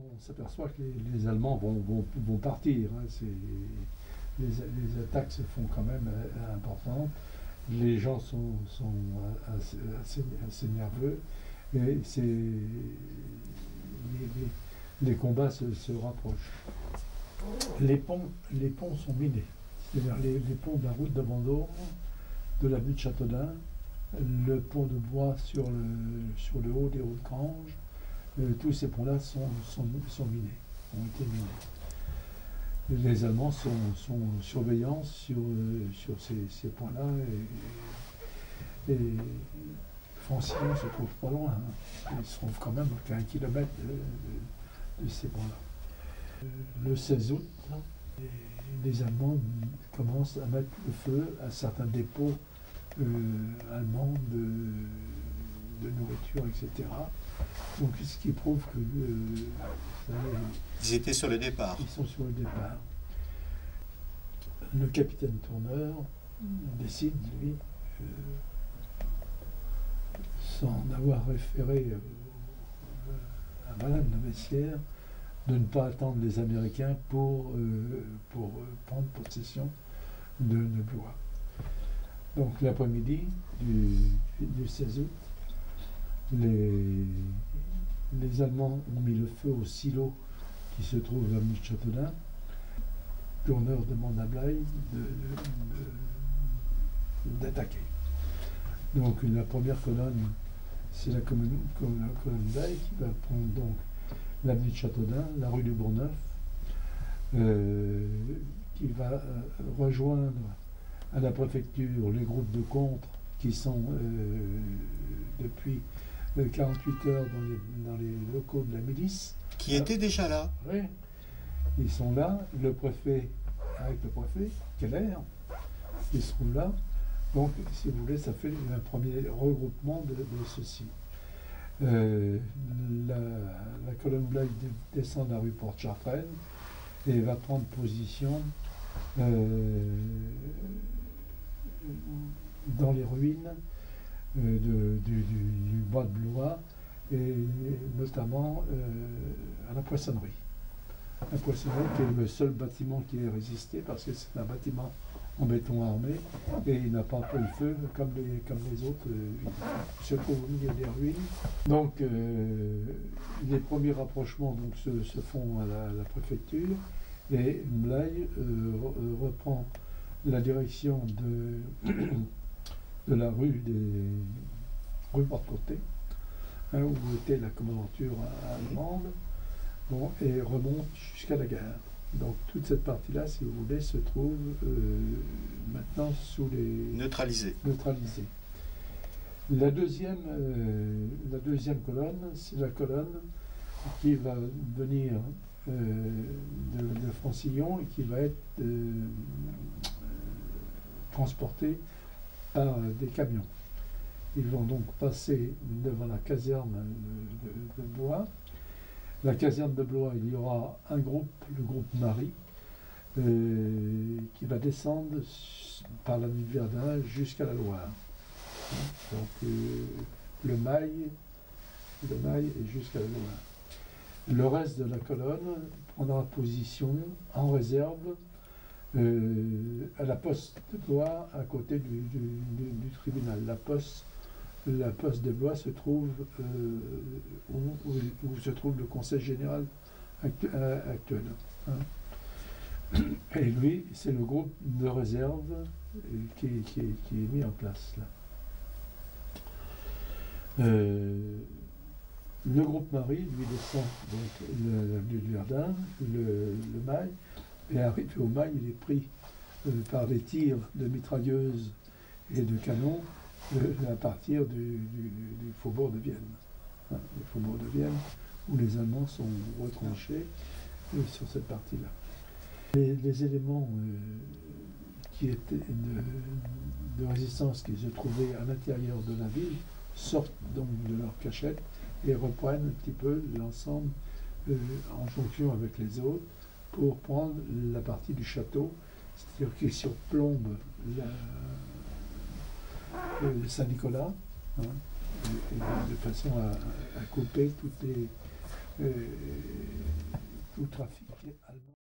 on s'aperçoit que les Allemands vont partir. Hein. Les attaques se font quand même importantes. Les gens sont assez nerveux. Et les combats se rapprochent. Les ponts sont minés. C'est-à-dire les ponts de la route de Vendôme, de l'avenue de Châteaudun, le pont de bois sur le haut des Hauts-de-Grange, tous ces ponts-là sont minés, ont été minés. Les Allemands sont surveillants sur ces points-là et Francillon se trouve pas loin. Hein. Ils se trouvent quand même qu'à 1 kilomètre de ces points-là. Le 16 août, les Allemands commencent à mettre le feu à certains dépôts allemands de nourriture, etc. Donc, ce qui prouve que ils étaient sur le départ. Ils sont sur le départ. Le capitaine Tourneur décide, lui, sans avoir référé à Madame de Messières, de ne pas attendre les Américains pour prendre possession de Blois. Donc l'après-midi du 16 août, les Allemands ont mis le feu au silo qui se trouve à Châteaudun. Tourneur demande à Blaye d'attaquer. Donc la première colonne, c'est la colonne Blaye qui va prendre donc l'avenue de Châteaudun, la rue du Bourgneuf, qui va rejoindre à la préfecture les groupes de contre qui sont depuis 48 heures dans les locaux de la milice. Qui étaient déjà là. Oui, ils sont là, le préfet, avec le préfet, Keller, ils se trouvent là. Donc, si vous voulez, ça fait un premier regroupement de ceci. La colonne Blaye descend de la rue Porte-Chartraine et va prendre position dans les ruines du bois de Blois et notamment à la Poissonnerie. La Poissonnerie qui est le seul bâtiment qui ait résisté parce que c'est un bâtiment en béton armé et il n'a pas pris le feu comme les autres. Il se trouve au milieu des ruines. Donc les premiers rapprochements donc, se font à la préfecture et Blaye reprend la direction de la rue Porte-Côté, hein, où était la commandanture allemande, bon, et remonte jusqu'à la gare. Donc toute cette partie-là, si vous voulez, se trouve maintenant sous les... neutralisés. La deuxième colonne, c'est la colonne qui va venir de Francillon et qui va être transportée par des camions. Ils vont donc passer devant la caserne de Blois. La caserne de Blois, il y aura un groupe, le groupe Marie, qui va descendre par l'avenue de Verdun jusqu'à la Loire. Donc le Mail et jusqu'à la Loire. Le reste de la colonne prendra position en réserve à la poste de Blois, à côté du tribunal. La poste de Blois se trouve où se trouve le conseil général actuel. Hein. Et lui, c'est le groupe de réserve qui est mis en place là. Le groupe Marie, lui, descend donc l'avenue de Verdun, le Mail, et arrivé au Mail, il est pris par des tirs de mitrailleuses et de canons à partir du faubourg de Vienne. Hein, le faubourg de Vienne, où les Allemands sont retranchés sur cette partie-là. Les éléments qui étaient de résistance qui se trouvaient à l'intérieur de la ville sortent donc de leur cachette et reprennent un petit peu l'ensemble en jonction avec les autres pour prendre la partie du château, c'est-à-dire qu'ils surplombent Saint-Nicolas, hein, de façon à couper toutes tout trafic allemand.